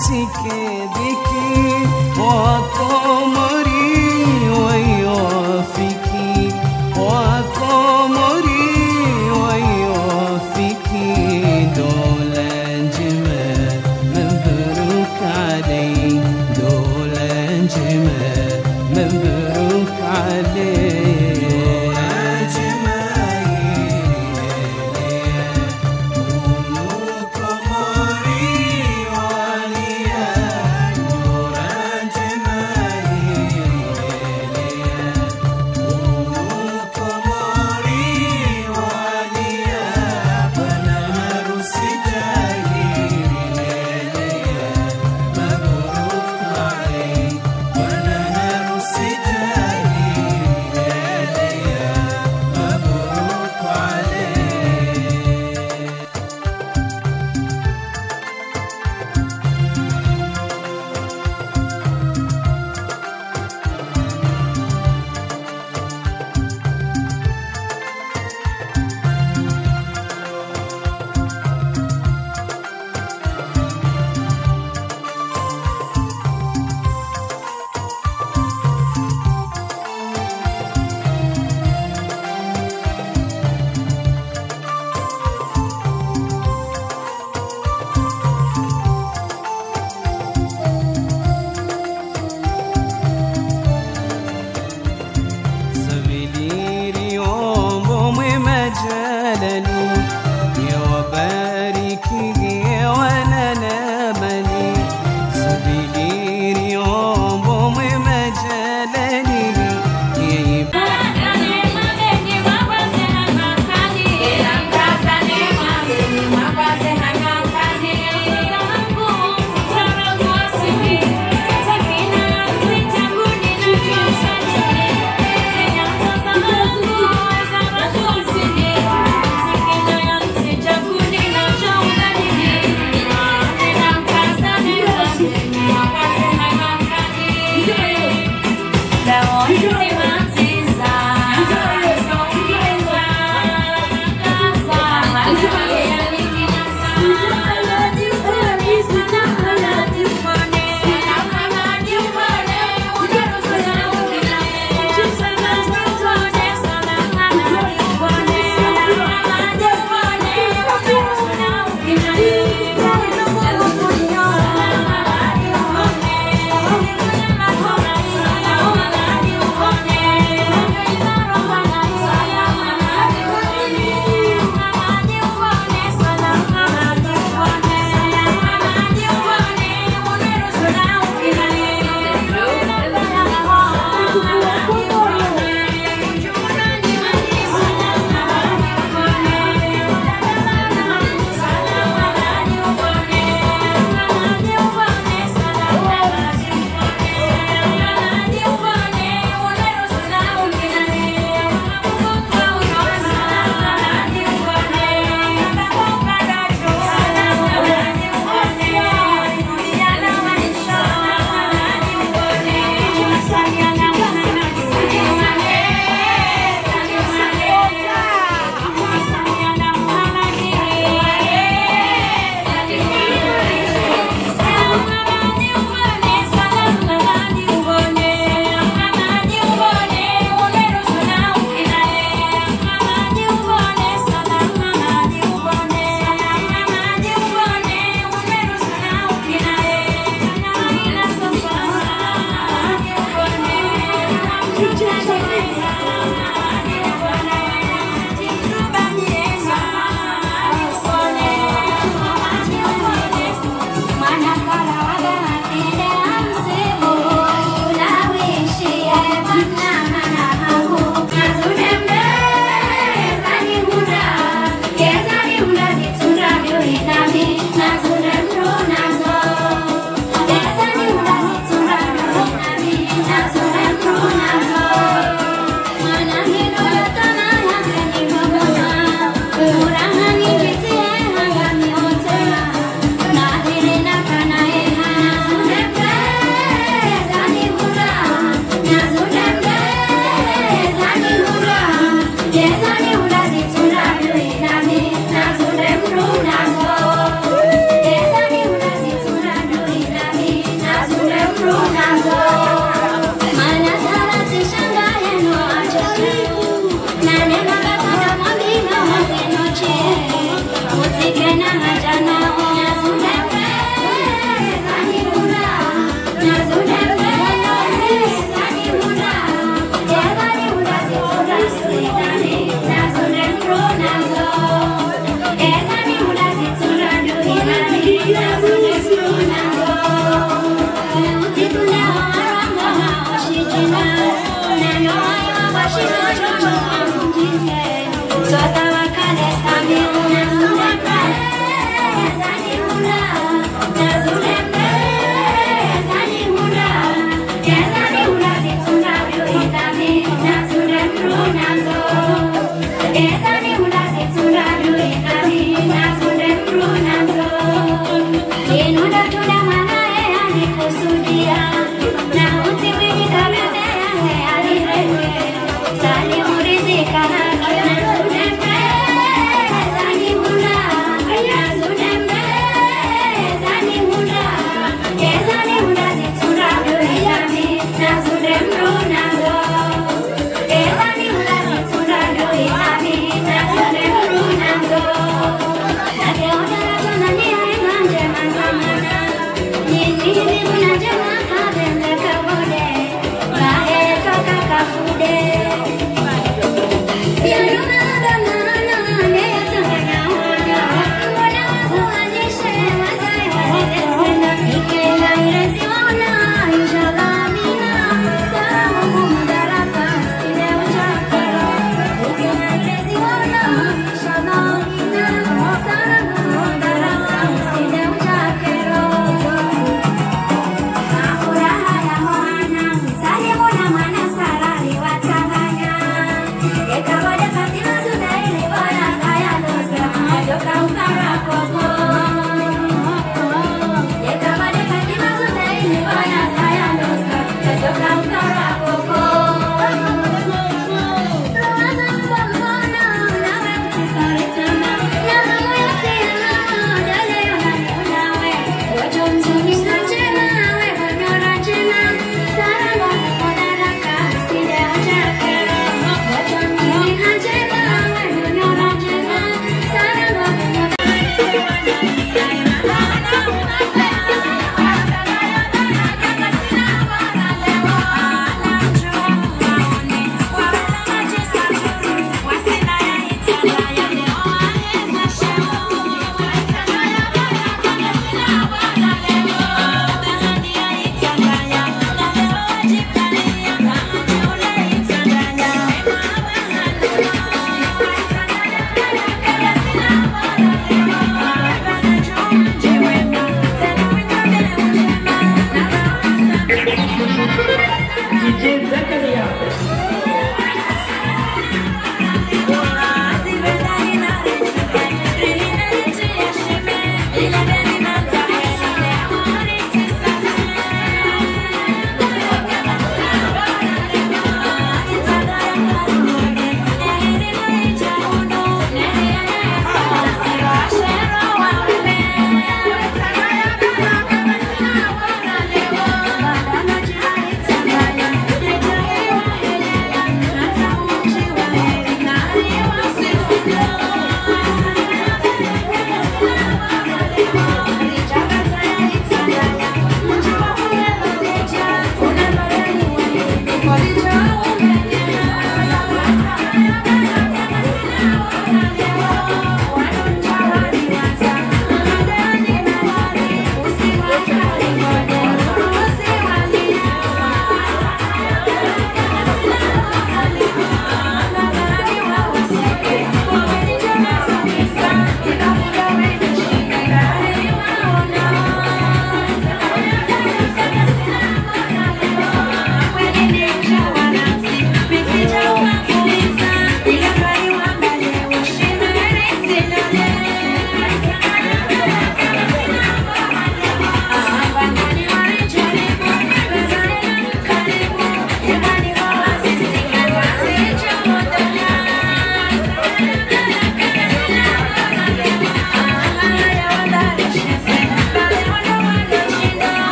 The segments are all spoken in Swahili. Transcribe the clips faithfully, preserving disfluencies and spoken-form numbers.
بنتك بك وقمري ويوافك وقمري ويوافك دولا جمال مبروك علي دولا جمال مبروك علي نور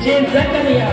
James Zakaria.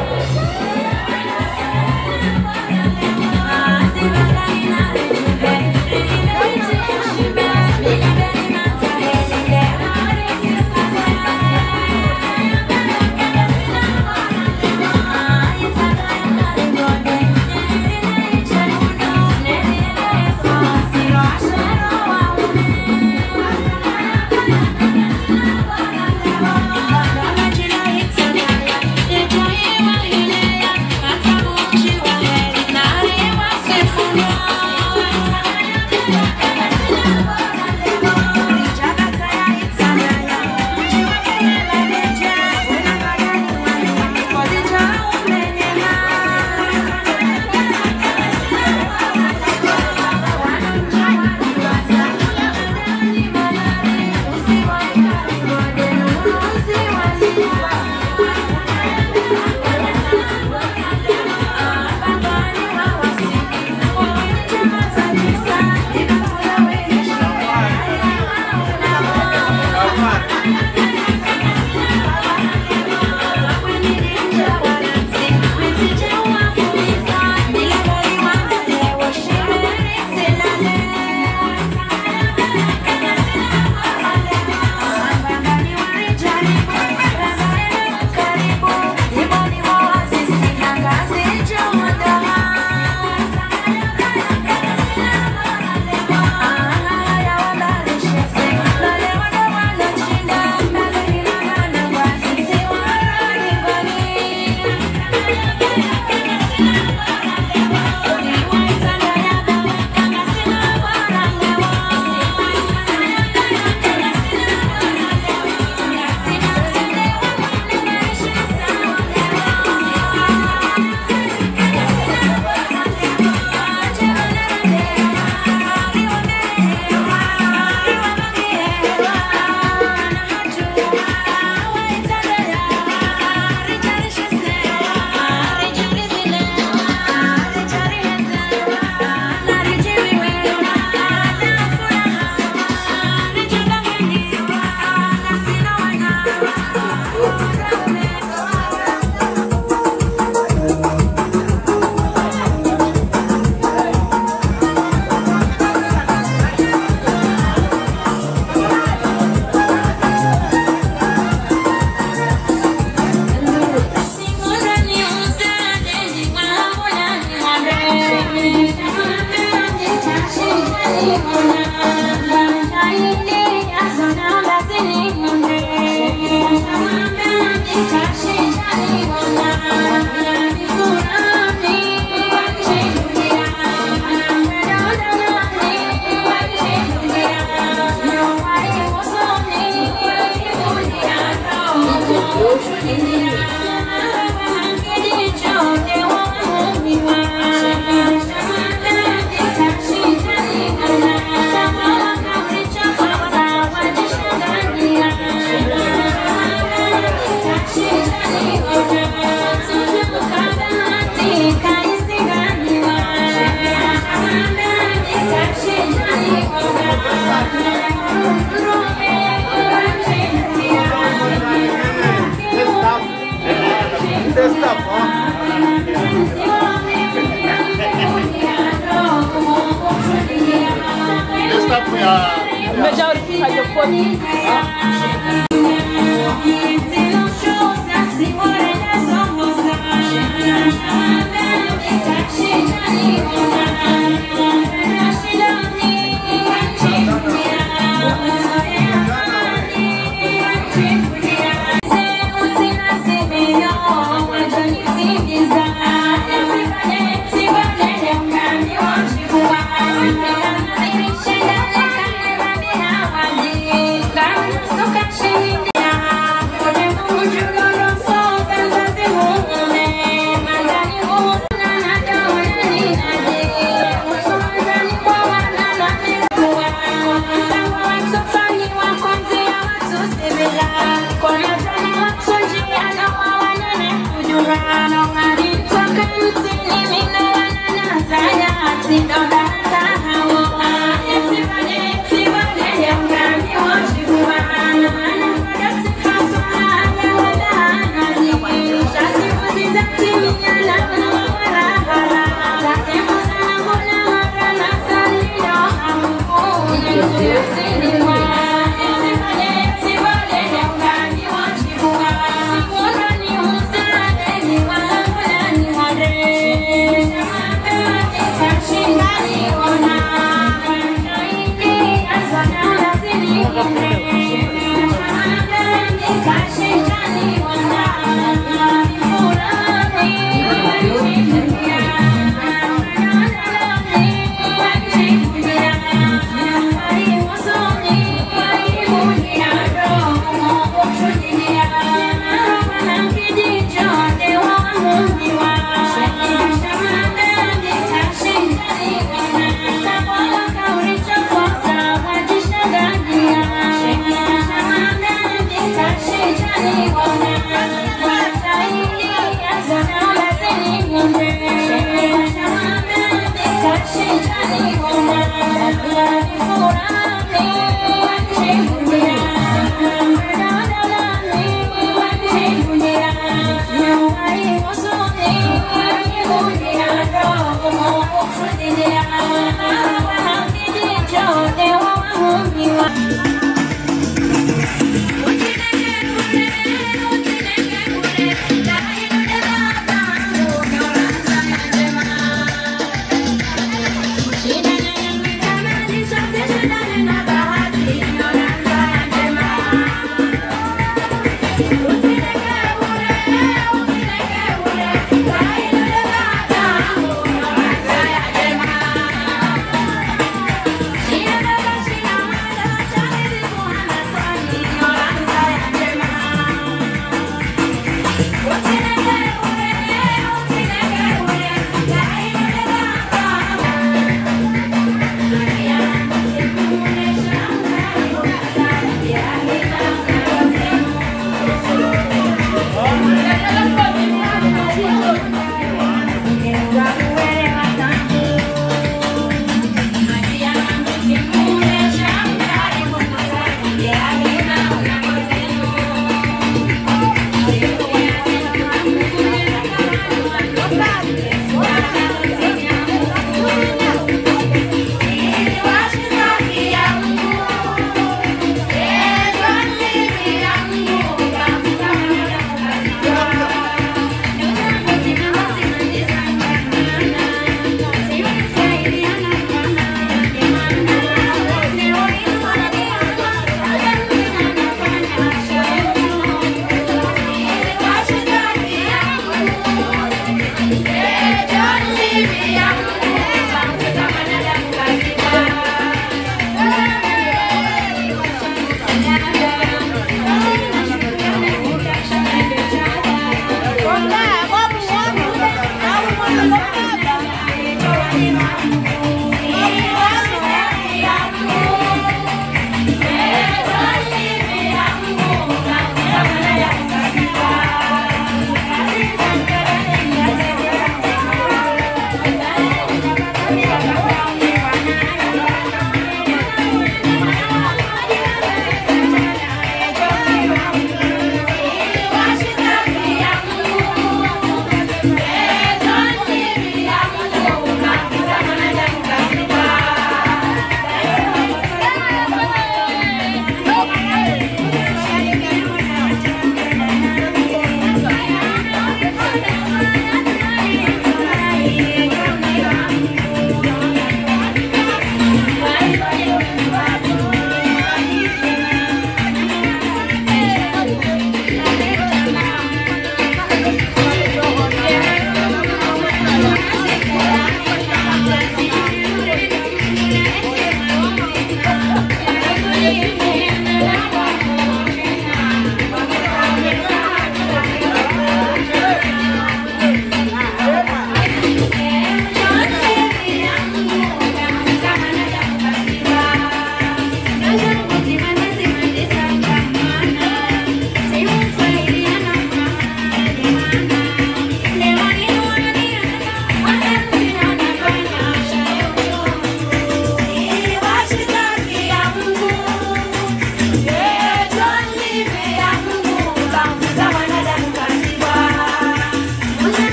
Majority hydroponic. Just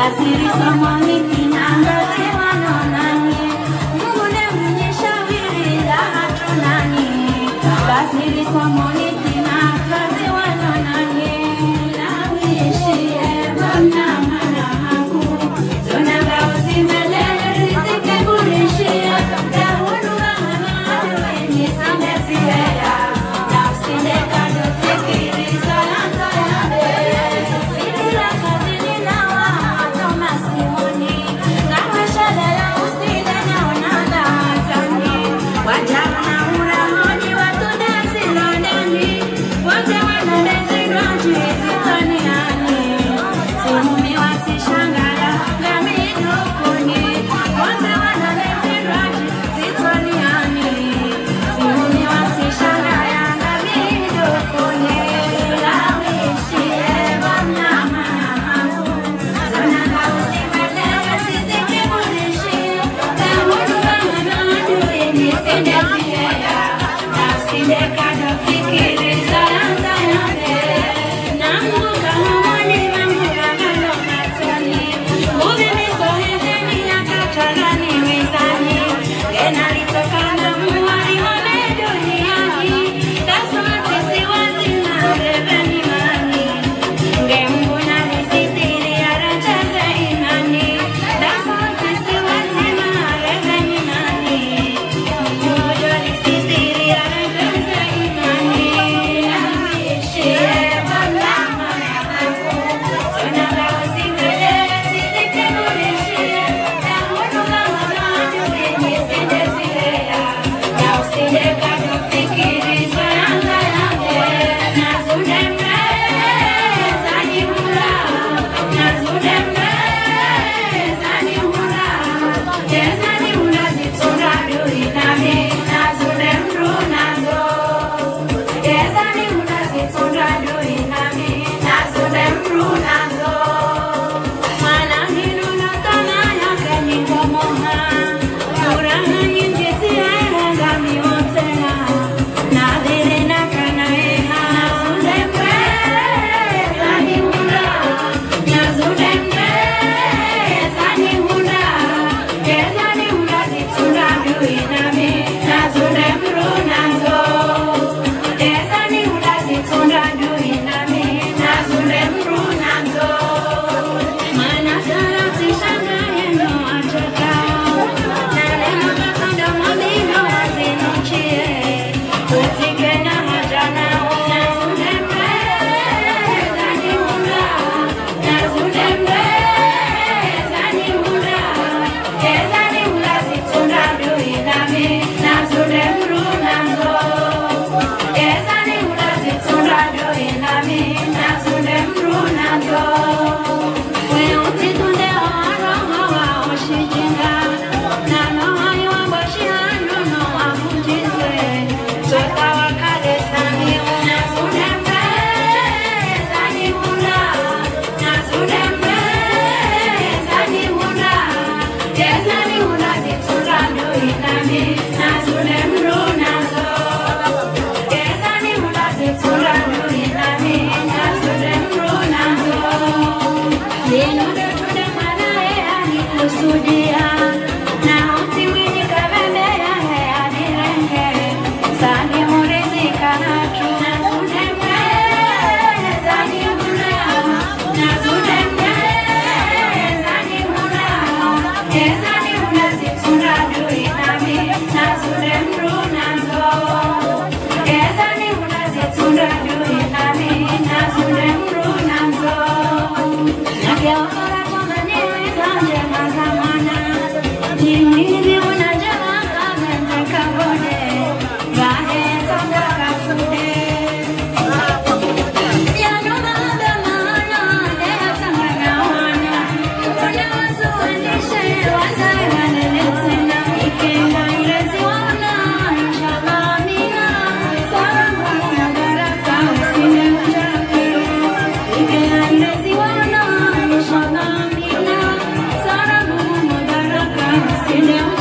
Sinem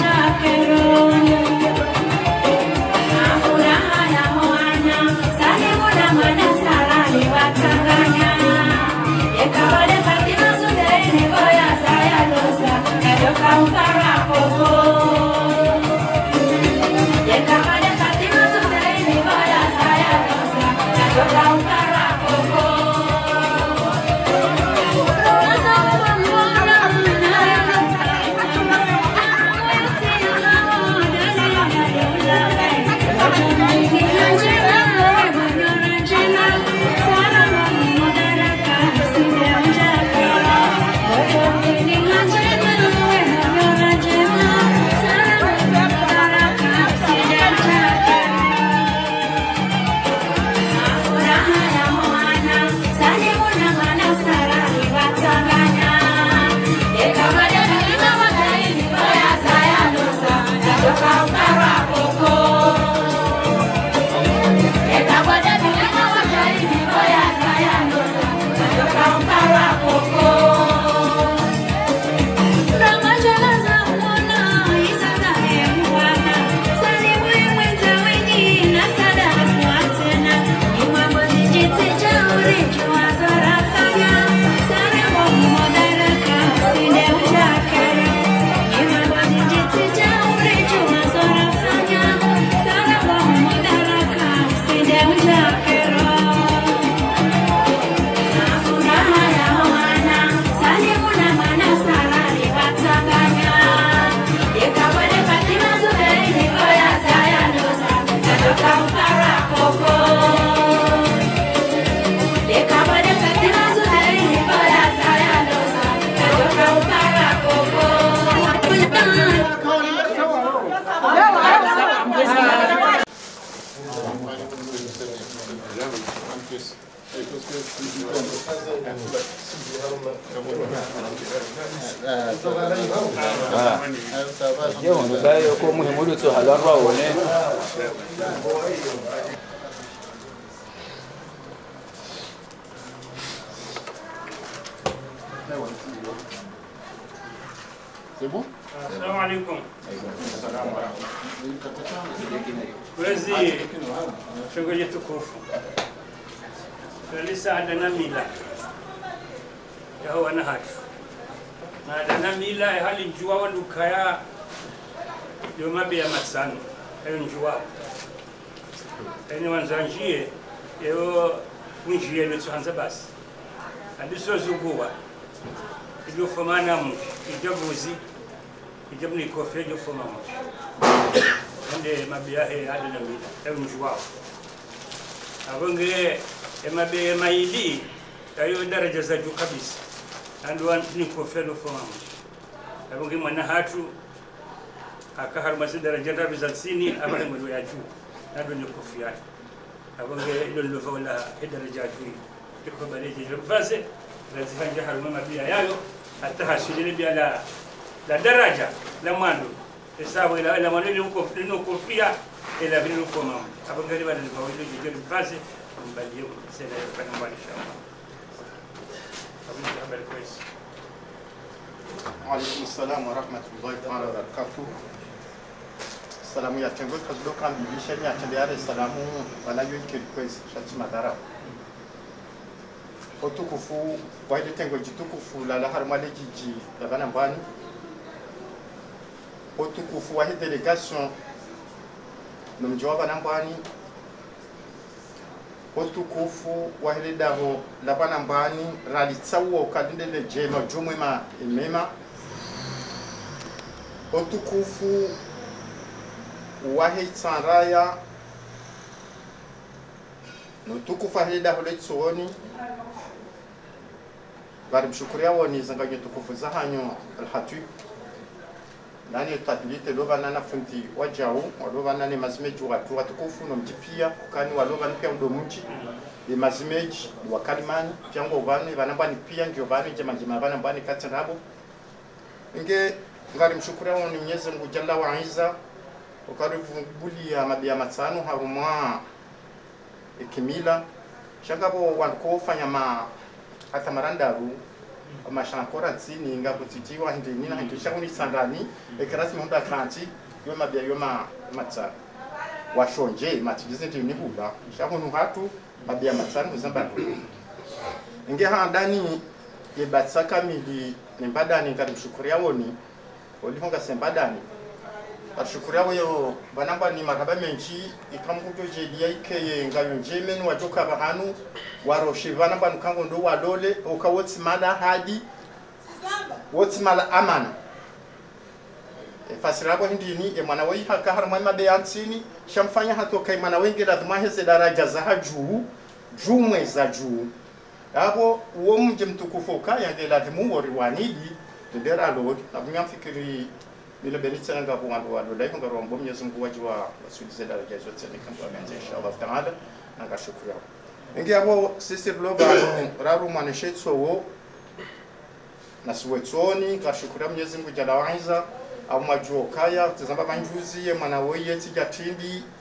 Yo, no sabe cómo se murió su jalón robo, ¿eh? C'est bon? Assalamu alaikum. Wezi shughuli tukufu. Tulisa adana mila. Ya huwa na hatu. Na adana mila ya hali njua wa lukaya yomabe ya masano. Ya njua. Eni wanzanjie yo unjie letu hanza basi. Adiso zuguwa. Iyo fomana muji. Ijabuzi. Ijabu ni kofe jo foma muji. Ende mabia he adana mila. Ya njua. Abonge emabe maili ayo daraja za juu kabisa ndio ni kofelo foma abonge mwana hatu akaharumasi daraja za bizalsini abale mwe ya juu ndio ni kofia abonge ilo ndo wala daraja juu tiko baleje vaze lazima haruma mabia yayo hata hasili bia la la daraja la mwando hesabu ila ila mwando ni kofia kofia ila vile foma abonge bale ni wale je vaze mbali sena kwa mbali shamba abinda habari kwesi Alaykum assalam wa rahmatullahi ta'ala wa barakatuh. Salamu ya tengo kazo kan bilisha ya tendere salamu wala yake kwesi shati madara. Otukufu kwa ile tengo jitukufu la la harmale jiji la bana mbani. Otukufu wa delegation nomjwa bana mbani. Otukufu wa hili daho labana mbani ralitsawo kadinde le jema jumwema imema. Otukufu wa hili tsanraya notukufu wa hili daho le tsuoni bari mshukuria woni zanganye tukufu za hanyo alhatu nani tadilite lobana na funti wajao walobana ne mazimeji watu watukufu no mjipia kani walobana pia ndomuji e mazimeji wakalimani jango bane banambani pia ndio bane jema jema bana bane katanabo nge ngari mshukuria woni Mwenyezi Mungu Jalla wa Izza ukarifu buli ya mabia matano haruma ikimila shangabo wanko fanya ma hata marandaru amashankora tsini ngapo titiwa ndi nina handisha kuni sangani ekrasi munda atlanti yo mabia yo ma matsa washonje matigize ndi ni hula shakunu hatu mabia matsani kuzamba nge ha ndani ye batsaka mili nembadani ngati mshukuria woni olihonga sembadani ashukuria yo banamba ni maraba menji ikamkuto jedia ikeye ngayo njemeni wajoka bahanu waroshe banamba nukango ndo walole okawotsi mala hadi wotsi mala amana e fasirabo hindini e mwana wei haka harma mabe yansini shamfanya hatoka imana wengi lazima heze daraja za haju jumwe za juu hapo uo mje mtukufu kaya nge lazima wori wanidi ndera lord na mngamfikiri bila benitsa nga kwa ndo walo lai ngaro mbom Mwenyezi Mungu wajwa wasudize daraja zote ni kama amenze inshallah taala na ngashukuru ngi hapo sisi globa raru mwaneshetso wo na suwetsoni ngashukuru Mwenyezi Mungu Jalla wa Izza au majuo kaya tazamba banjuzi ye mwana woye tijatindi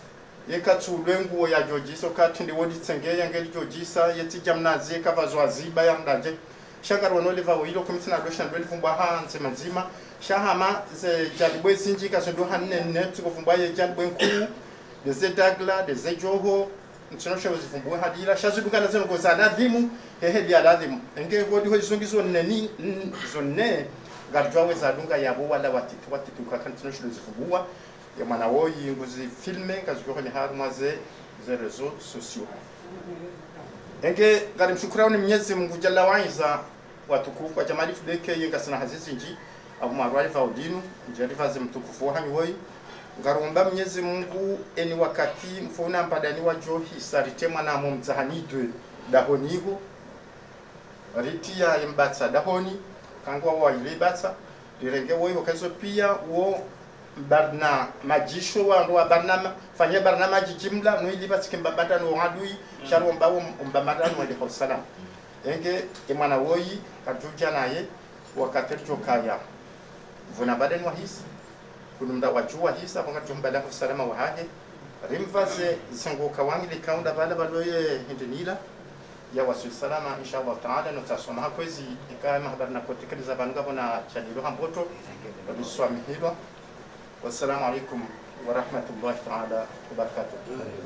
yekatsu lwengu ya jojisa kati ndi wodi tsengeye ngeli jojisa yeti jamnazi kavazwa ziba ya ndaje shakar wono leva wilo komisina do shandwe fumbwa hanze mazima shahama ze jadibwe zinji kazondo hanne net ko fumbwa ye jadibwe nku de zedagla de zejoho ntino shawo zifumbwa hadira shazidukana zeno ko zanadhimu hehe dia ladhimu enge wodi ho zungizo neni zonne garjwa we zadunga yabo wala watitu watitu kakantino shilo zifumbwa ya mwana woyi nguzi filme kaziko ni harmaze ze réseaux sociaux enge ngari mshukrani Mwenyezi Mungu Jalla waiza watukufu kwa jamali fudeke yenga sana hazizi nji abu marwali faudinu njarifa ze mtukufu hani woyi ngaromba Mwenyezi Mungu eni wakati mfuna mpadani wa johi sarite mwana mu mzahanidwe dahonigo ritia imbatsa dahoni kangwa wa ile batsa direnge woyi hokazo pia wo barna majisho wa ndo barnama fanya barnama jimla no ili batike mbabata no adui sharo mbawo mbamata no ile salam enge emana woyi kajuja naye wakati tokaya vuna baden wa hisa kunumda wajua hisa kwa tumbada kwa salama wa haje rimvaze sango kawangi likaunda bala baloye hindinila ya wasu salama inshallah taala no tasoma hakwezi ikama habarna kotikaliza banga bona chanilo hamboto biswami hilo. والسلام عليكم ورحمة الله تعالى وبركاته.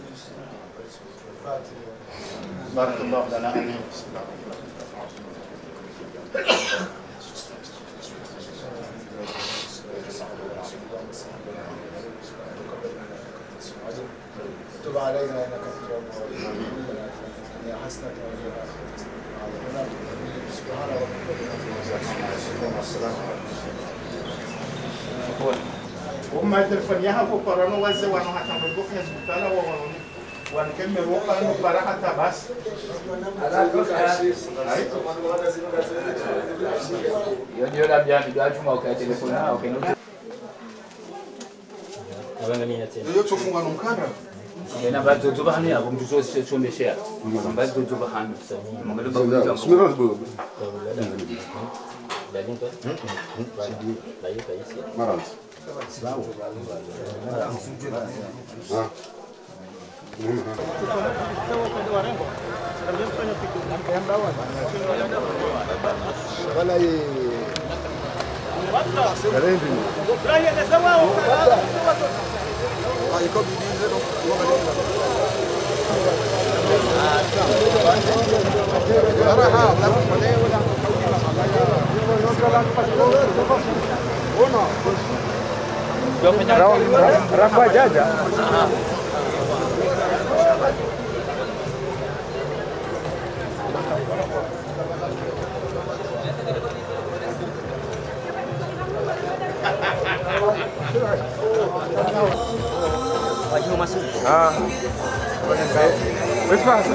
بارك الله لنا آمين. تب علينا انك التواب الرحيم يا حسنة سبحان ربك. وما تلفنيها فقرانا وزي وانا هتعمل في هسبتالا ونكمل وقرا مبارحة بس Yo la bien mi doit chuma kwa telefoni na okay. Abangania tena. Ndio tufunga nomkanda. Ena bazo tuba hani abo mtuzo sisi chombe share. Bazo tuba hani sasa. Mangalo bazo. Smira baba. Dalin toi? Sidi. Là il est ici. Marans. Bravo. Ah. Wala ye. Karendi. Ay ko bidize no. Araha, la pone wala. Rafa jaja. Wajib masuk. Ah. Wes pasa?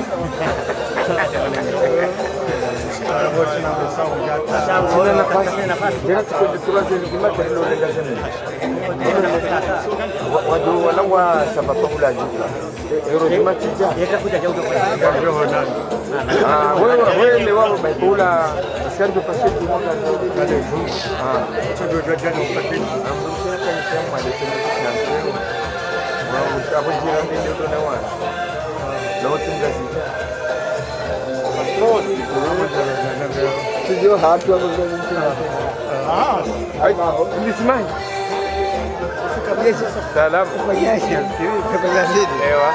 Waduh, walau wa sabab pula juga. Erosima tija. Dia kan sudah jauh depan. Ah, wewe wewe leo baik pula. Sekarang tu pasal tu mau kan ada tu. Ah, sudah jadi nak pasal. Ambil saya kan saya ada sini nanti. Mau apa jiran ini tu nawan. Lalu tinggal sini. Sejauh hati aku berjalan. Ah, ini semai. Salam. Kebahagiaan. Ewa.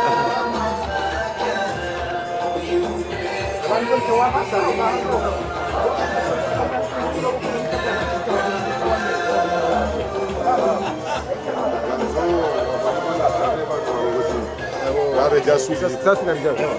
Ada jasuh. Kita sudah jauh.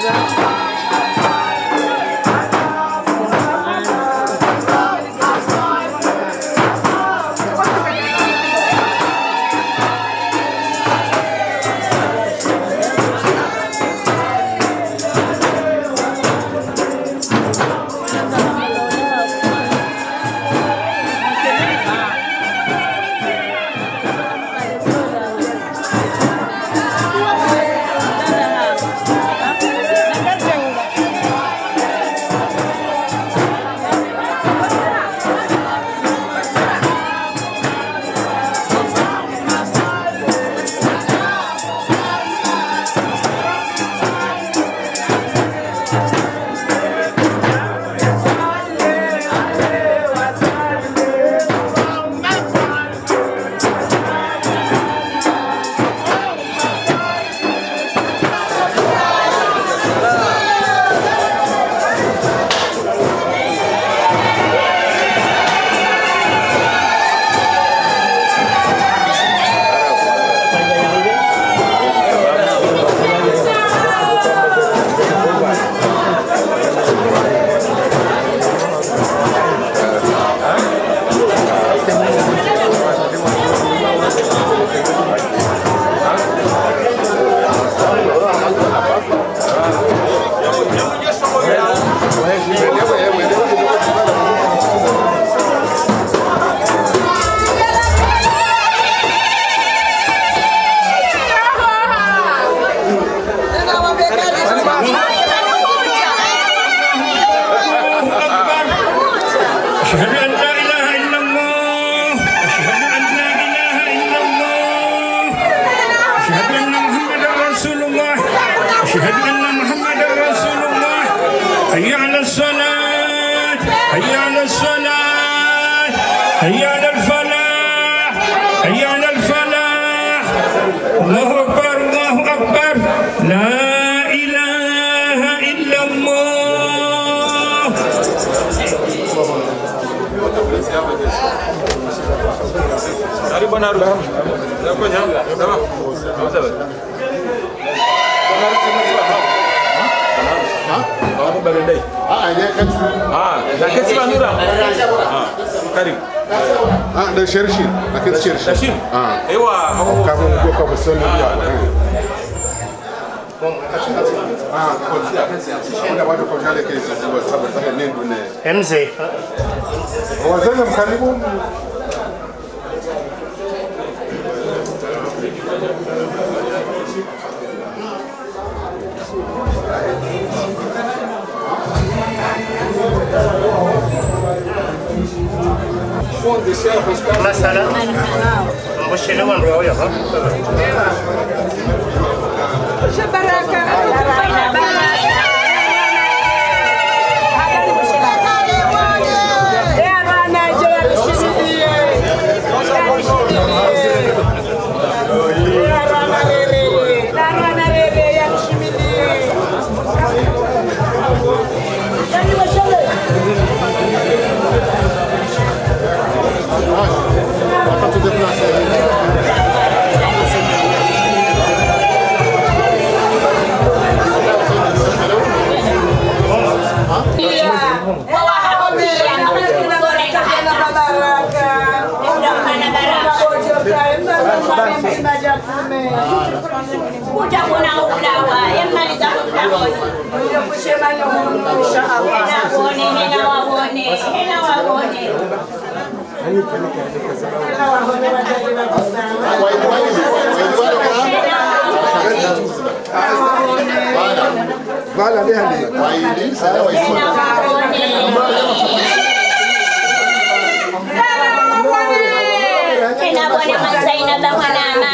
Mzee wazee mkaribu masala mbushelewa ndio huyo hapa Shabaraka kuja kuna ulawa yamaliza kutawoni kushemanya inshallah hena wone hena wabone hena wabone hena wabone wajali bala ndio hadi waidi sana waidi hena wabone manzaina bamanama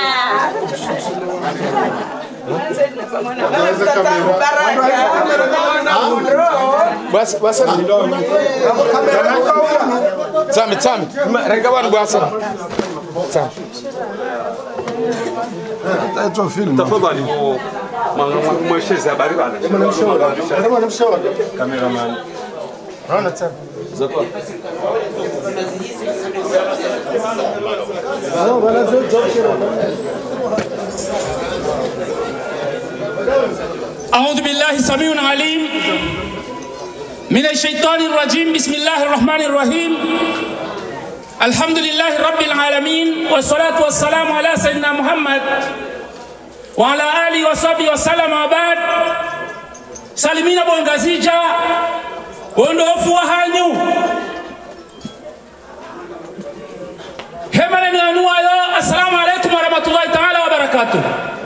bas bas tami tami renga bana basa tami tato film tafadhali mweshezi habari bana kama namshauri cameraman rana tami zakwa no bana zo أعوذ بالله السميع العليم من الشيطان الرجيم. بسم الله الرحمن الرحيم. الحمد لله رب العالمين، والصلاة والسلام على سيدنا محمد وعلى آله وصحبه وسلم. وبعد salimina bongazija bondofu wa hanyu hemane nganu ayo. Assalamu alaikum warahmatullahi ta'ala wabarakatuh.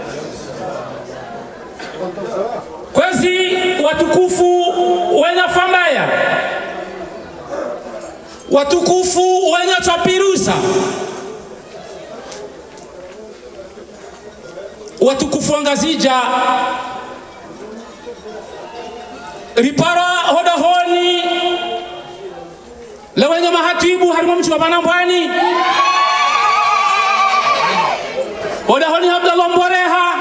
Kwezi watukufu wenye famaya, watukufu wenye twapirusa, watukufu wangazija ripara hoda honi la wenye mahatibu harimo mchi wa Banambwani, hoda honi Abdallah Mboreha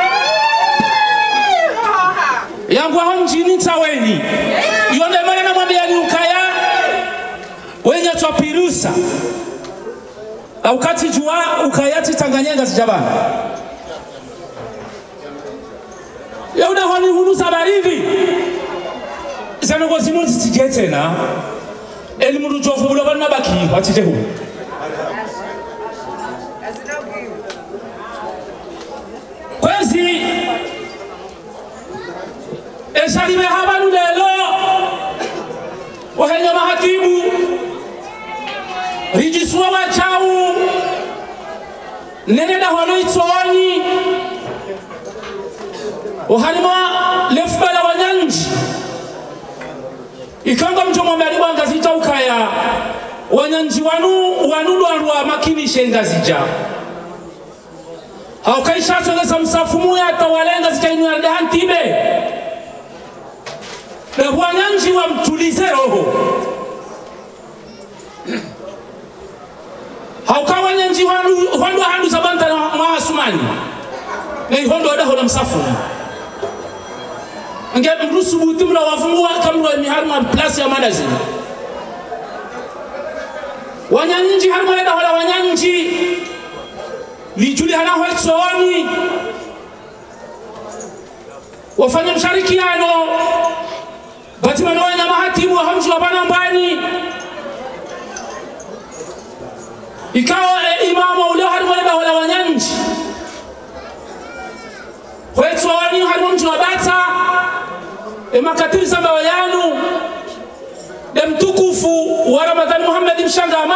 yangu aho mjini Taweni yonde mwana na mwambia ni ukaya wenye twapirusa aukati jua ukayati Tanganyika sijabana yauda honi hunu sabarivi Zanongo simu tijete na elimu rujofu bulo bana baki watije hu kwezi esalibe habanu lelo wahenya mahatibu rijiswa wachau nene da hono itsoni ohalima lefbala wanyanji ikanga mjomo mbali wangazita ukaya wanyanji wanu wanulu alwa makini shengazija haukaisha sogeza msafumu ya tawalenga zita inu ya dehantibe na wanyanji wa mtulize roho hauka wanyanji wandu handu sabanta na maasumani na ihondo wadaho na msafumu nge mrusu butimla wafungua kamwa miharma plus ya madazi wanyanji harma da wala wanyanji lijuli hana hwetsoni wafanya msharikiano batima na wana mahatibu wa hamji wa Banambwani ikawa imamu ule harma da wala wanyanji hwetsoni harma mji wa Bata emakatiri samba wayanu de mtukufu wa Ramadhani Muhammad Mshangama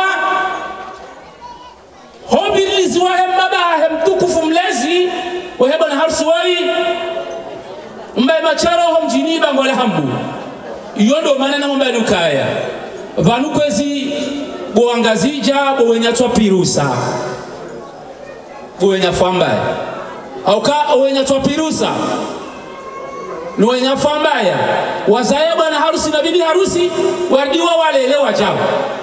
hobirizi wa hembaba mtukufu mlezi wa heba na harsuwai mbaye macharo ho mjini bangole hambu yondo manena mbaye nukaya vanu kwezi boangazija bowenya twapirusa bowenya fambaye auka owenya twapirusa ni wenye fambaya wazaye bwana harusi na bibi harusi wadiwa walelewa jao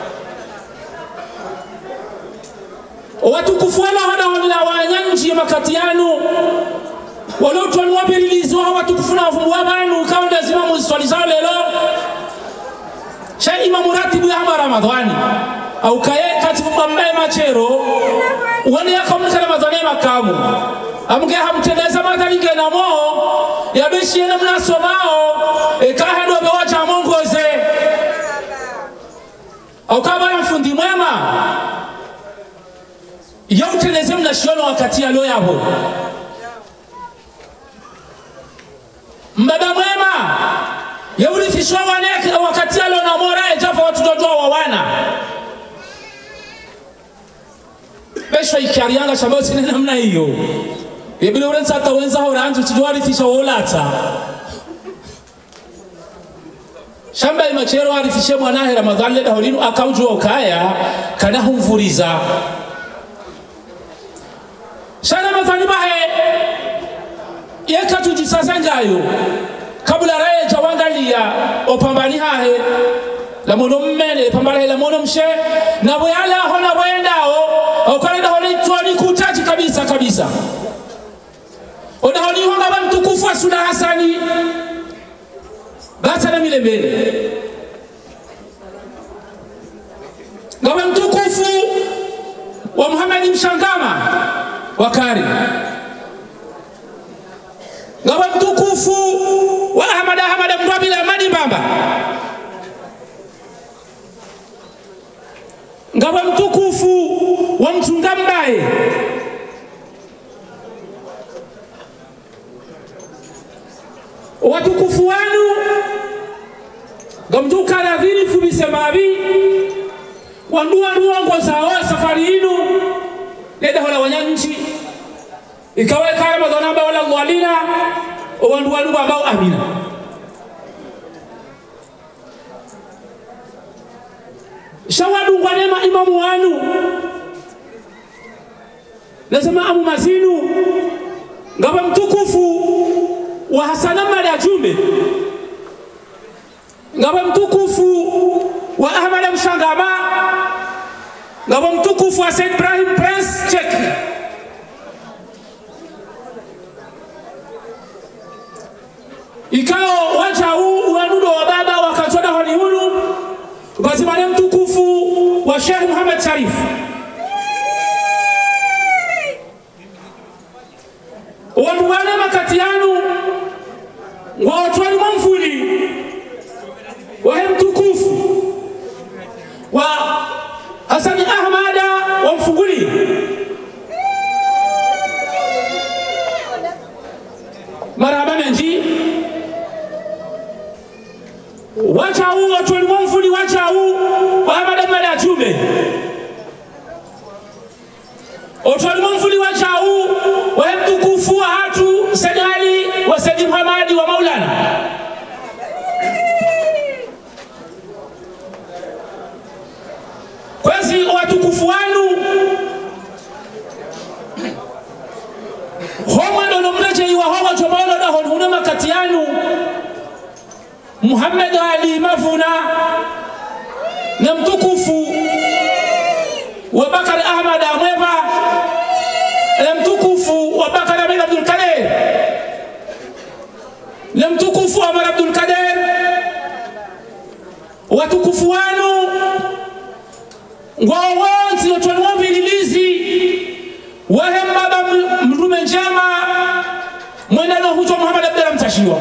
watukufu wala hada wala wanyanji makatianu walotwa nwabirilizo watukufu na wafumbua banu kawa lazima muziswali zao lelo shay imamu ratibu ya hama Ramadhani au kaye katibu mbaye machero wani yaka mnika Ramadhani makamu amge hamteleza madhalinge na moo ya bishi ena mnasomao ekahe dobe wacha mongoze au kama mfundi mwema yauteleze mnashono wakati ya lo yabo mbaba mwema yaurithishwa waneke wakati ya lo na mora ejafa watu dojua wawana besho ikarianga shambao sinena mna hiyo yebile urenza tawenza horanju tujwari tisha wolata shamba imachero arifishe mwanahe Ramadhani leda holinu akaujua ukaya kana humfuriza shana Ramadhani bahe yeka tujisasa njayo kabula rae jawangalia opambani hahe la mono mmene pambale la mono mshe na boyala hona boyendao okaleda holi tuani kutaji kabisa kabisa ona honi honga ba mtukufu wa Suna Hasani bata na milembele ngaba mtukufu wa Muhammad Mshangama wakari ngaba mtukufu wa mbamba ngawa mtukufu wa mtunga mbaye watukufu wanu ngamtuka na vili fubise mabi wandua nuongo zao safari inu leda hola wanyanchi ikawe kaya madonamba wala mwalina wandua nuwa ambao amina shawadu ngwanema imamu wanu nasema amu mazinu ngaba mtukufu wa Hasana Mada Jumbe ngaba mtukufu wa Ahmad Mshangama ngaba mtukufu wa Said Ibrahim Prince Cheki ikao wacha huu wanudo wa baba wakatoda honi hulu basi mane mtukufu wa Sheikh Muhammad Sharif watu wana makati yanu wawatwani mwamfuli wahe mtukufu wa Hasani Ahmada wa Mfunguli marhaba menji wacha huu watwani mwamfuli wacha huu wa Ahmada Mada Jumbe watwani mwamfuli wacha huu wahe mtukufu wa hatu Sedali wa Sayyid Muhammadi wa Maulana kwezi watukufu wanu homa ndo mreje iwa homa chomolo da hona makati yanu Muhammad Ali Mafuna na mtukufu wa Bakar Ahmad Amweva na mtukufu wa Bakar Amin Abdul Kader na mtukufu wa Amar Abdul Kader watukufu wanu ngwawonzi otwanwa bililizi wahem baba mrume njema mwena no huto Muhammad Abdullah Mtashiwa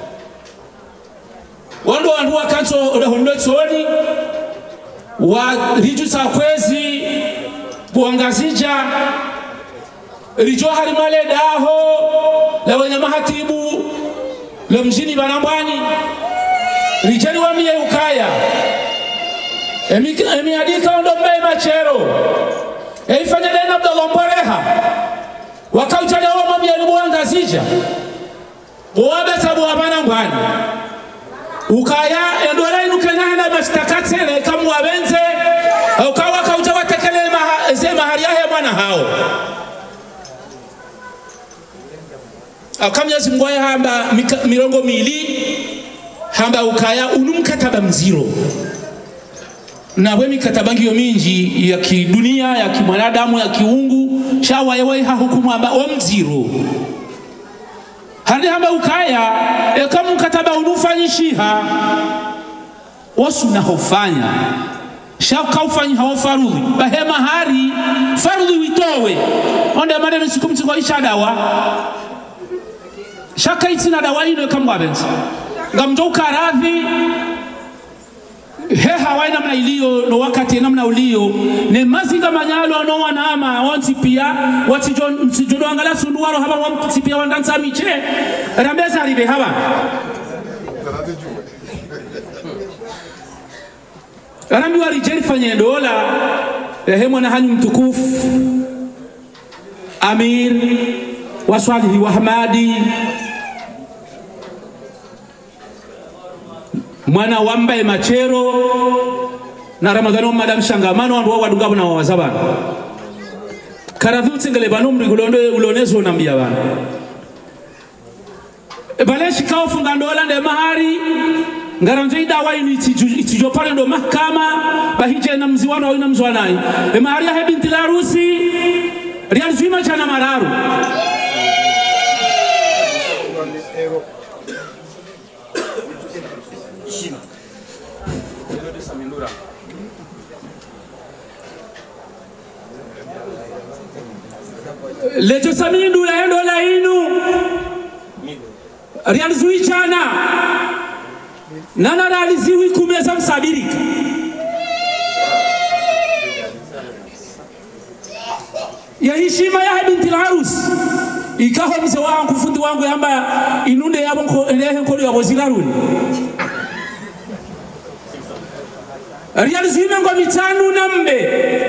wando wandu wakanso odahondotsoni wa rijusa kwezi kuangazija rijo harimale daho la wenye mahatibu la mjini Banambani rijani wa miye ukaya emi emi adika ondo mbe machero eifanya dena Abdallah Mboreha wakautale wa mami alibuangazija boabe sabu wa Banambani ukaya endola inukenya na mastakatse le kamwa benze ukawa kauja watekele maha sema hali yake bwana hao akamyazi mgoya hamba mirongo mili hamba ukaya unumkataba mziro na we mikataba ngiyo minji ya kidunia ya kimwanadamu ya kiungu shawa yewe ha hukumu hamba wa mziro handi hamba ukaya e kama mkataba unufanyishiha wasu na hofanya shaka ufanyi hawa farudhi bahema hari farudhi witowe onde maneno siku mtiko isha dawa shaka itina dawa ino kama wabenzi ngamjoka radhi he hawa namna iliyo no wakati namna ulio ne mazinga manyalo no wanama wanti pia watijo mtijodo angala sunduwaro haba wanti pia wandanza miche rambeza ribe haba Arambi wali jeri fanye dola ehe mwana hanyu mtukufu Amir waswalihi wa Hamadi mwana wamba machero na Ramadhani wa Madam Shangamano wandu wadugabu na wawazabana karadhu tsingale banu mrigulondo ulonezo nambia bana baleshi kao funga ndola nde mahari ngaranze dawa inu itijo pale ndo mahakama bahije na mziwano au na mzwanai e mahari ya binti la harusi rial zima chana mararu lejo samindu la hendo la inu rial zui chana nana raliziwi kumeza msabirika ya heshima ya binti al-arus ikaho mzee wangu fundi wangu yamba inunde yabo ko elehe nkolo yabo zilaruni riyalizime ngo mitanu nambe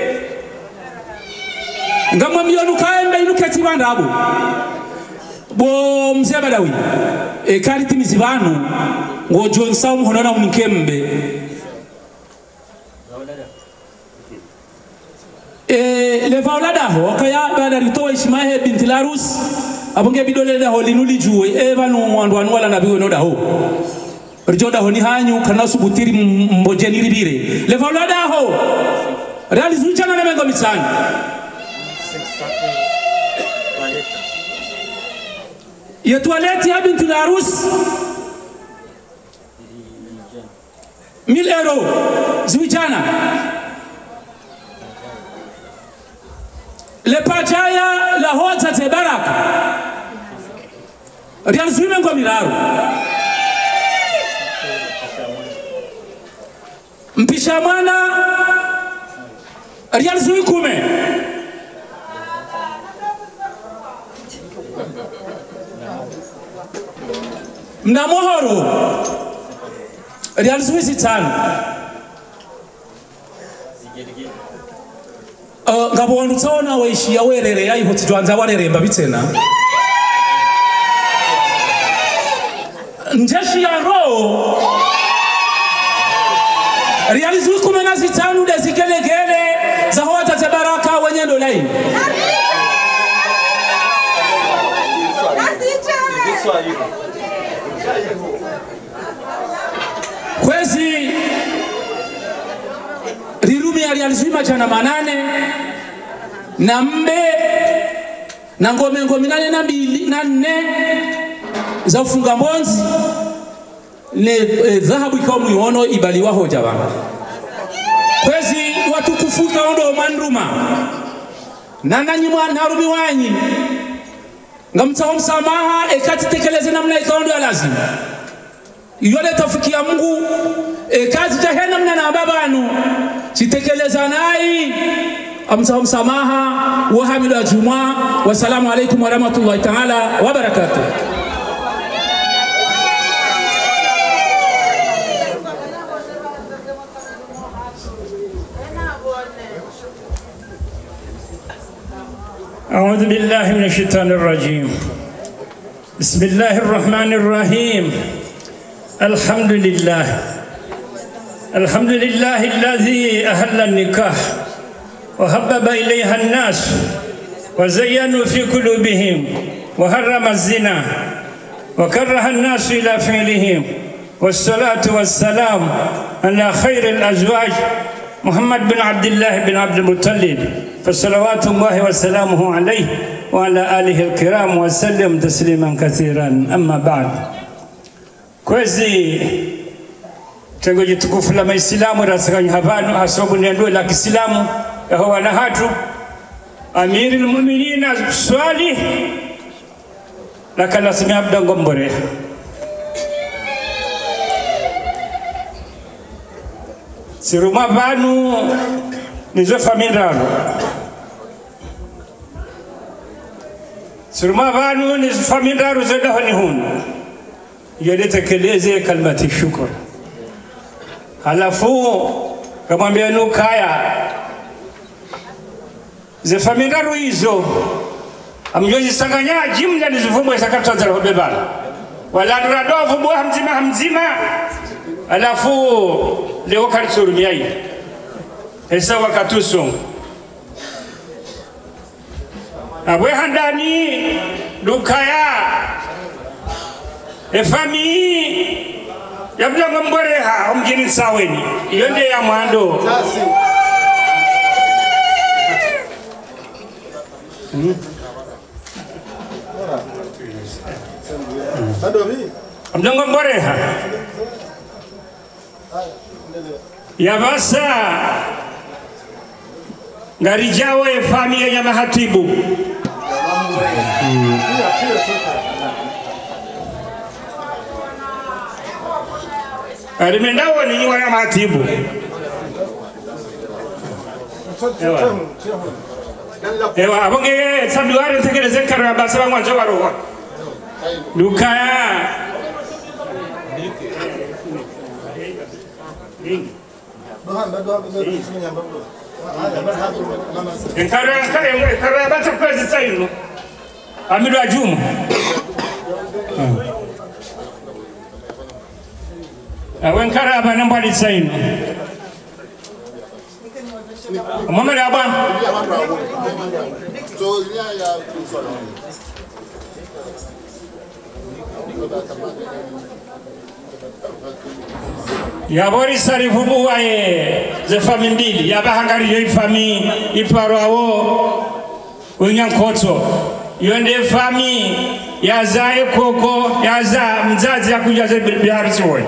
ngamwa miyonu kaembe inuketi bandabo bo mzee badawi e kariti mizibanu ngo jonsa umuhonana unikembe e le vaulada ho kaya bada ritoa ishimahe binti al-arus abonge bidole da ho linuli juwe e banu wandu wanu wala nabiwe no da ho rijoda ho ni hanyu kana subutiri mbojeni libire le vaulada ho realizu chana na mengo mitsani ya toilette ya binti al-arus mille euro zuijana le pajaya la hota te baraka rial zuime ngo miraru mpisha mwana rial zui kume mna mohoro rial zui sitano Uh, ngabo wandu tsona weishi ya werere yayi hoti jwanza wareremba bitena njeshi ya ro realizu kumena zitanu de zigelegele za hota te baraka wenye ndo lai kwezi rirumi alializima jana manane na mbe na ngome ngome nane na mbili na nne za ufunga mbonzi ne e, dhahabu ikawa muihono ibaliwa hoja bana kwezi watukufuka ondo mandruma na nanyi mwana harumi wanyi ngamtao msamaha ekati tekeleze namna ikaondo ya lazima yole tafikia Mungu e kazi jahena mna na babanu sitekeleza nai amsahum msamaha wa hamidu juma wa salamu alaykum wa rahmatullahi ta'ala wa barakatuh. أعوذ بالله من الشيطان الرجيم. بسم الله الرحمن الرحيم. الحمد لله الحمد لله الذي أهل النكاح وحبب إليها الناس وزينوا في قلوبهم وحرم الزنا وكره الناس إلى فعلهم والصلاة والسلام على خير الأزواج محمد بن عبد الله بن عبد المطلب فصلوات الله وسلامه عليه وعلى آله الكرام وسلم تسليما كثيرا. أما بعد kwezi tengo jitukufu la maislamu rasakanya habanu asobu nendo la kiislamu yaho wana hatu amirul mu'minina swali la kala simi abda ngombore siruma banu nizo famindalo siruma banu nizo famindalo zedaho ni hunu yalitekeleze kalmati shukr halafu kamwambia nukaya ze familia hizo amjoji sanganya jimla nizivumwe sakata za robebana wala radovu bo hamzima hamzima halafu leo kalsurumiyai esa wakatuso abwe handani dukaya e famille yabla ngombore ha omjini saweni yonde ya mwando abla ngombore ha yabasa ngarijawe famille ya mahatibu Alimendawo ni wana matibu. Ewa. Ewa abonge sabiwari tekeleze karaba saba mwanzo warowa. Lukaya. Enkara enkara enkara bata kwezi tsaino. Amidu ajumu. Awen karaba nambali tsaino. Muhammad Aban. Ya bori sari fubu wae ze fami mbili ya bahangari yo fami iparo awo unyankoto yonde fami ya zae koko ya za mzazi ya kuja ze bihari soy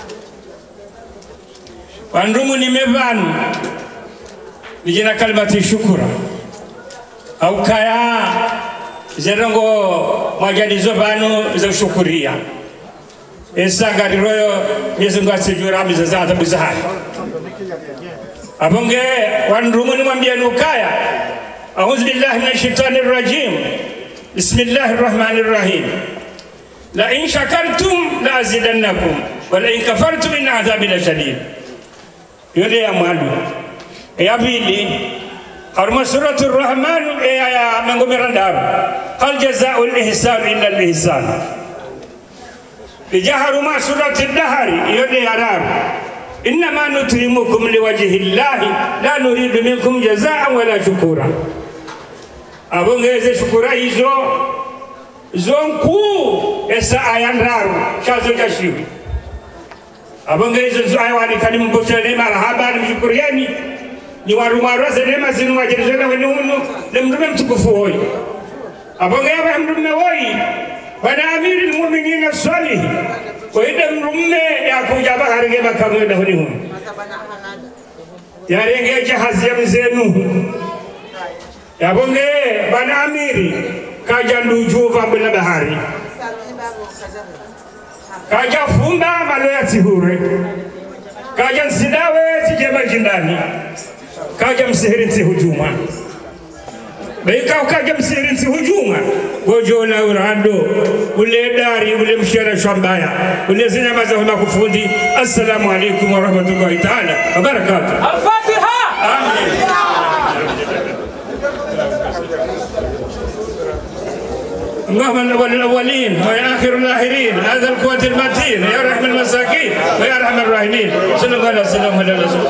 wandumu nimevanu vijina kalimati shukura au kaya zerongo majalizo banu za shukuria esanga riroyo yesunga sejura mizazata bizahari abonge wandumu ni mwambia nukaya a'udhu billahi minash shaitanir rajim bismillahir rahmanir rahim la in shakartum la azidannakum wa la in kafartum inna adhabi lashadid yode ya mwandu ya pili harma suratul rahman ya mengomerandaru hal jazaa'ul ihsan illa al ihsan lijaharu ma suratul dahari yode ya raru innama nutrimukum liwajhi llahi la nuridu minkum jazaa'an wala shukura abongeze shukura hizo zonku esa ayandaru chazo kashiwi abongeze zo ayani kalimu boshele marhaba mshukurieni ni warumaroze nema zinu wajerezana wenu hunu lemdume mtukufu hoi abongeze aba mdume hoi wana amiri almu'minina salih wa ida mdume ya kujaba harenge makamu da huni hunu ya renge jahazi ya mzenu yabonge bana amiri kaja ndujuva mbele bahari kaja fumba maloya tihure kaja nsidawe tijema jindani kaja msihiri nsi hujuma beika kaja msihiri nsi hujuma gojo la urando ule dari ule mshara shambaya ule zinyama za huma kufundi. Assalamu alaikum wa rahmatullahi ta'ala wa barakatuh. Al-Fatiha. Amin. اللهم اول الاولين واخر الاخرين هذا القوة المتين يا رحم المساكين ويا رحم الراحمين صلى الله عليه وسلم على رسول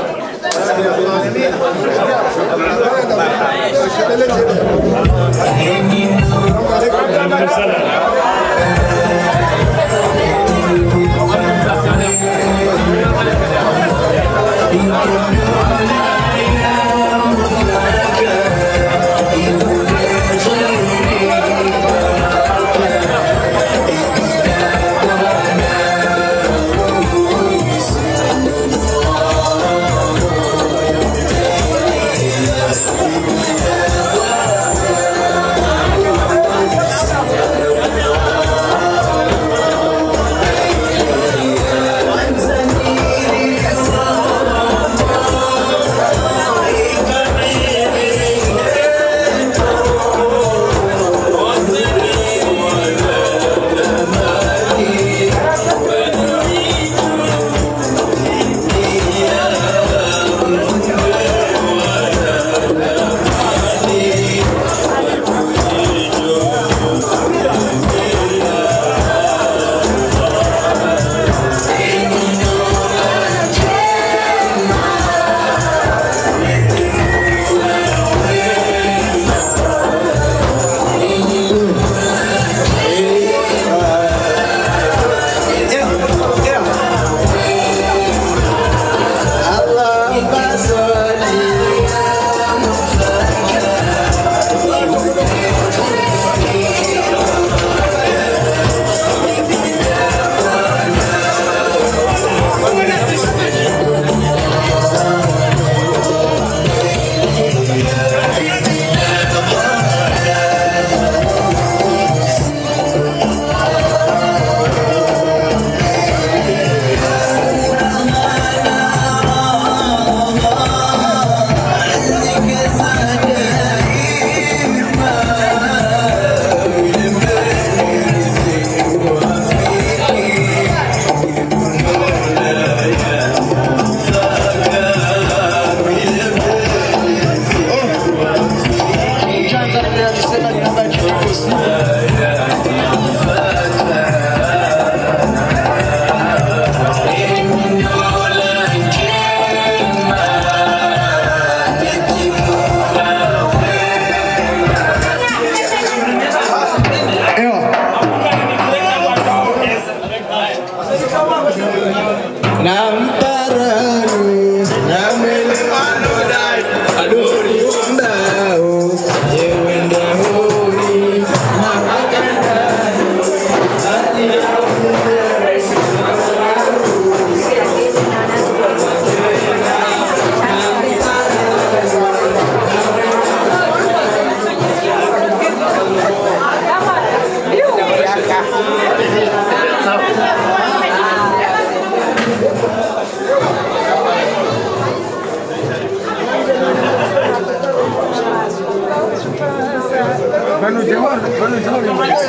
Banu Jamal, Banu Jamal.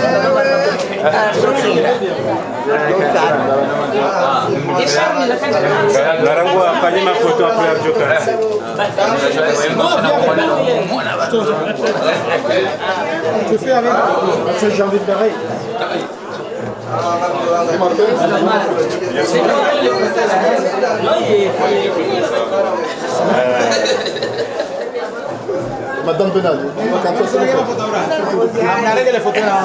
Narangu afanye mafoto hapo ya Joka. Tu fais avec ce j'ai envie de pareil. Madame Benal, quand on se fait les photos là.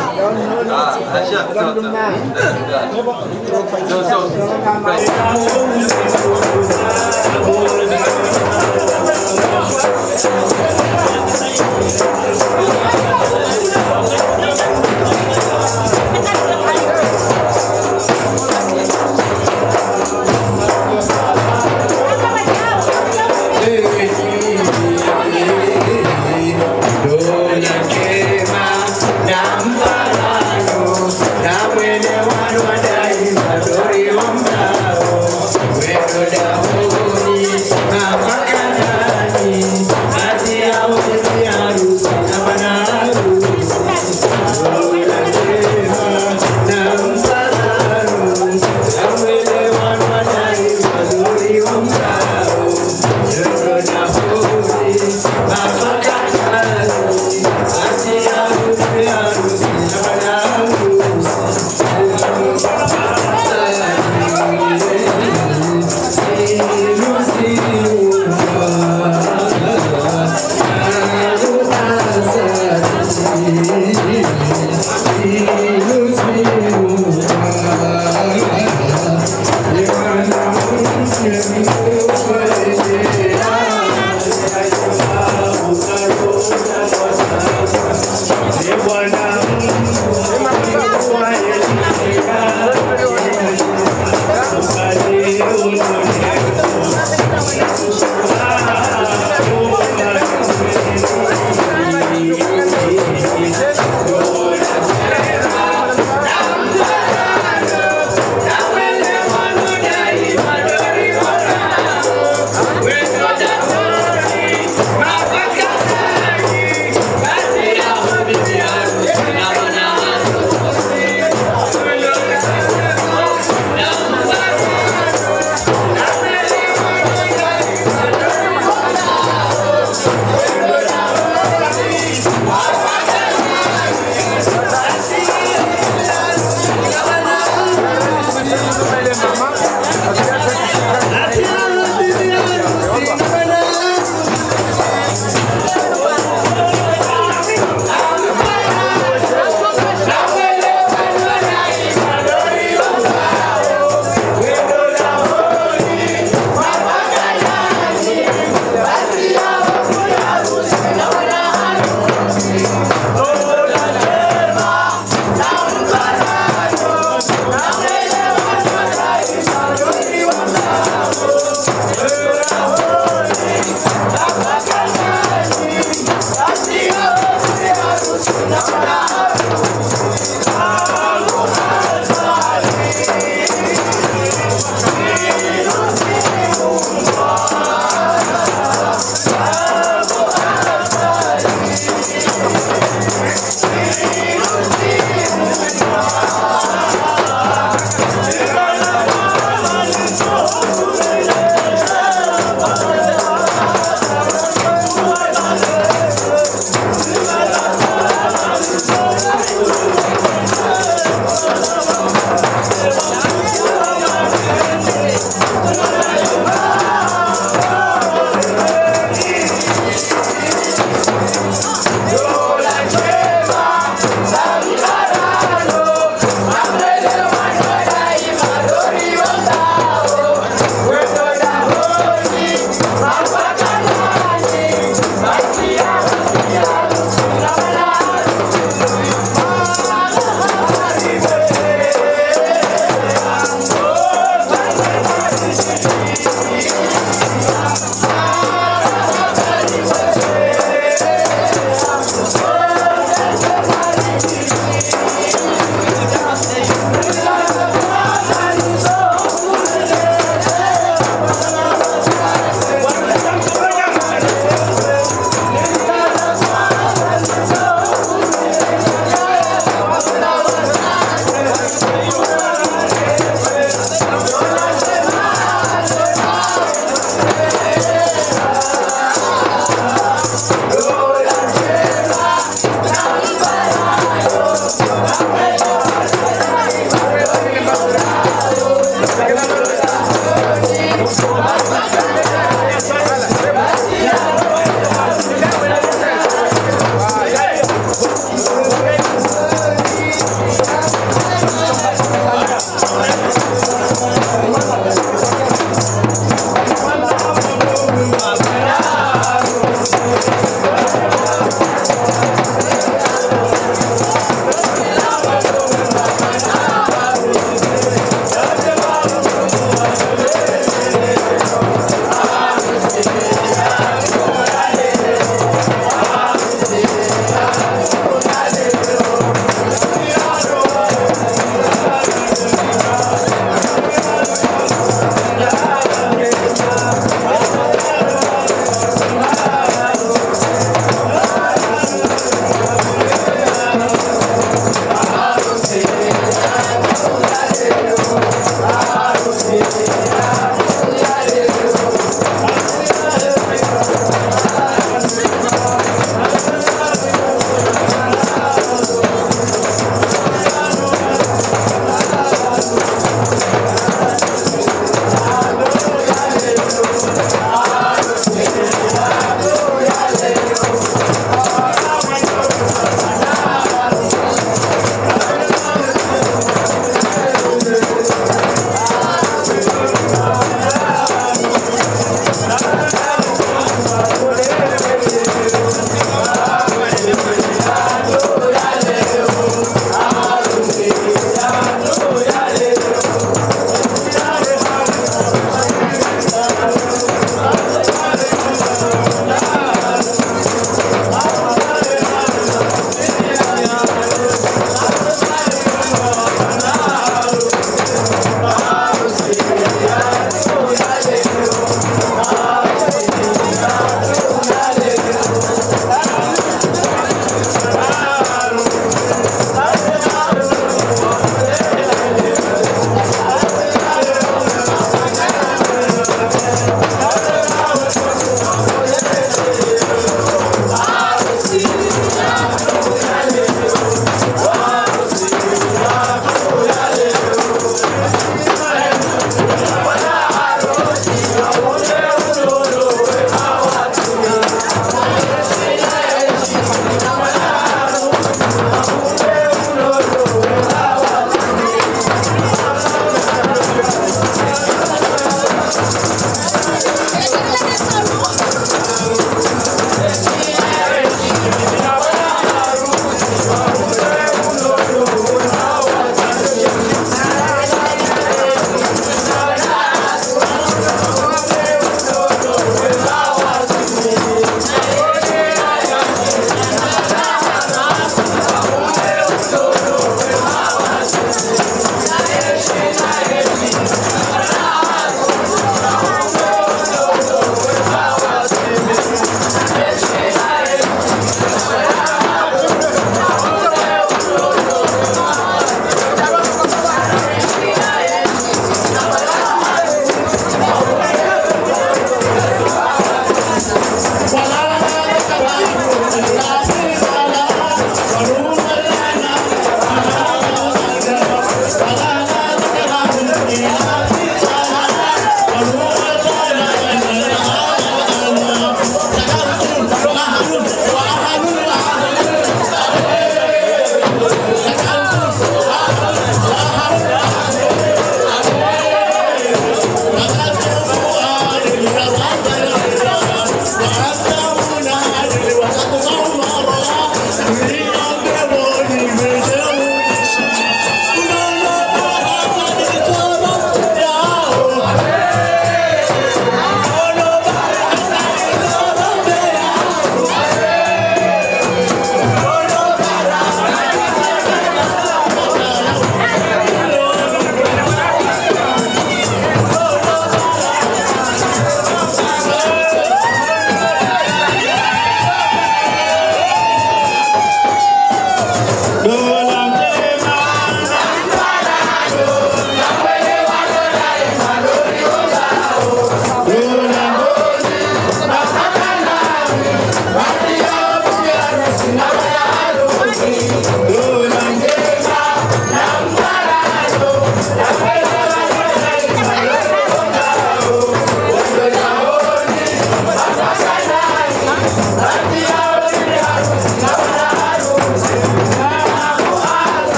Harusi na bana harusi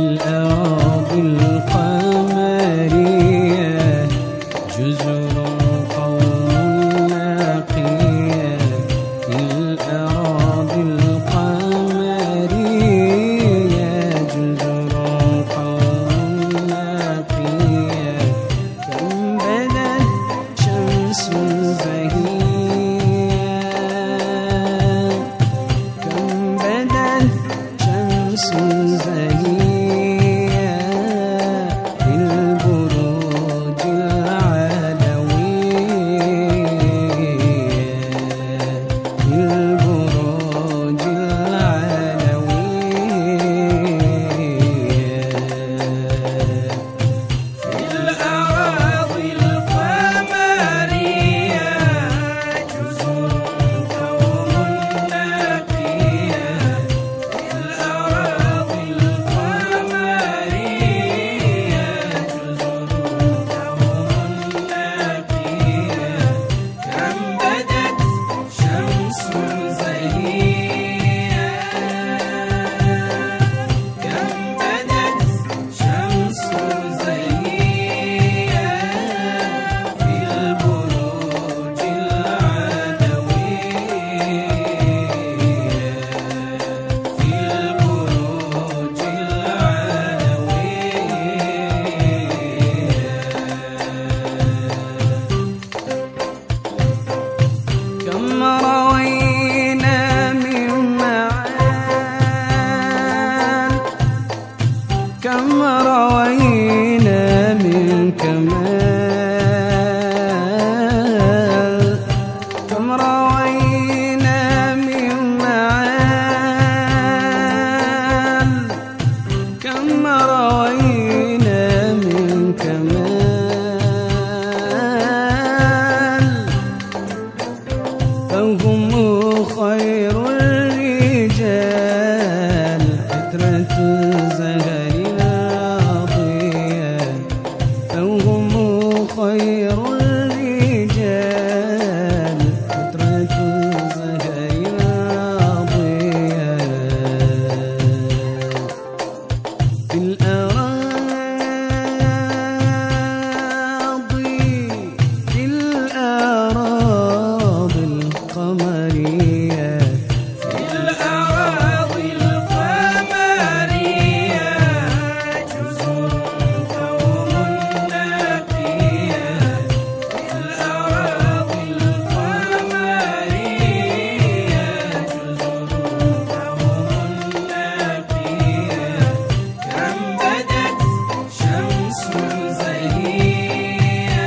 الأراضي القمرية جزر قوم نقية في الأراضي القمرية جزر قوم نقية كم بدت شمس زهية كم بدت شمس زهية في البروج العلوية في البروج العلوية في الأراضي القمرية جزر قوم نقية في الأراضي القمرية جزر قوم نقية كم بدت شمس زهية كم بدت شمس زهية في البروج العلوية في البروج العلوية كم روينا من معان كم روينا من كمال كم روينا من معان كم روينا من كمال فهم خير الرجال فترة الزهر الأضياء فهم خير الرجال فترة الزهر الأضياء في الأراضي في الأراضي القمرية في الأراضي القمرية جزر قوم نقية في الأراضي القمرية جزر قوم نقية كم بدت شمس زهية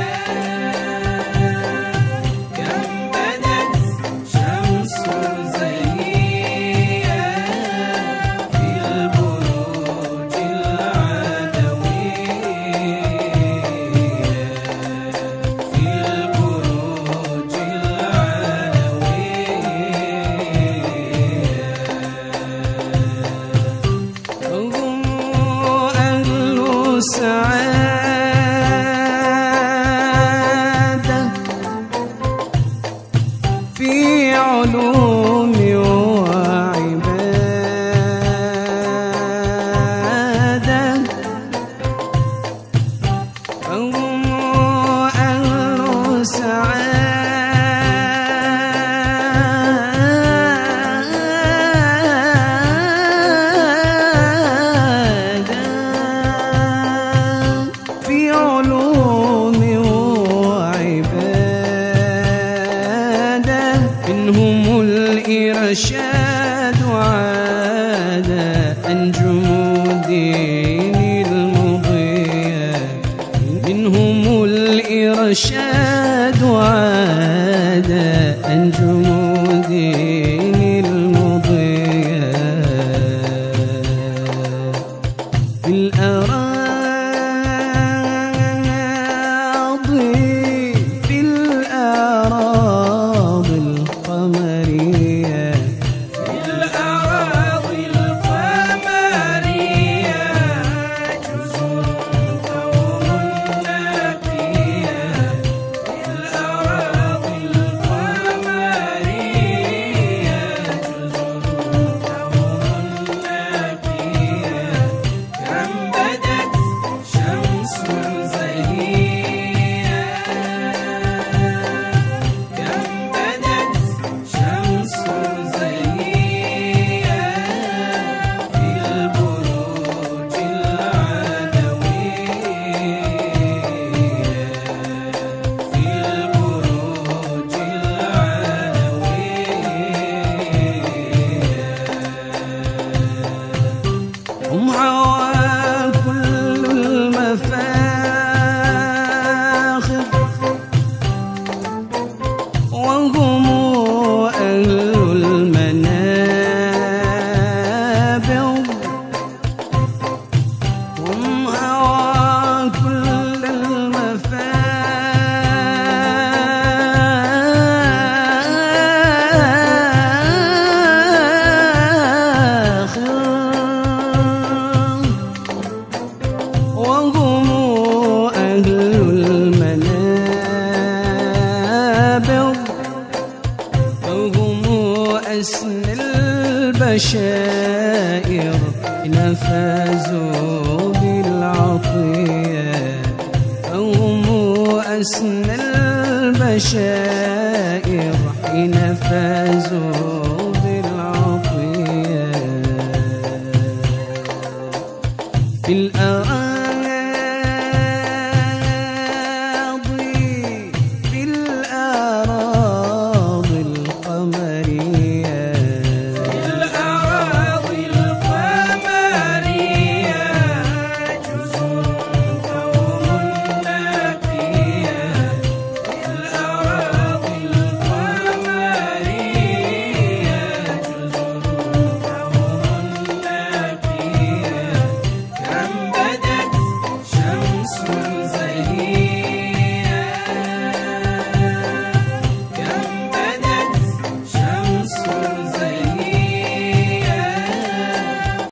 كم بدت شمس زهية في البروج العلوية في البروج العلوية هم أهل السعادة في علوم وعبادة هم أهل سعادة في علوم وعبادة منهم الإرشاد عادة أنجم الدين المضية منهم الإرشاد عادة أنجم الدين المضية في الأراضي في الأراضي القمرية في الأراضي القمرية البشائر حين فازوا بالعطية فهم أسنى البشائر حين فازوا بالعطية.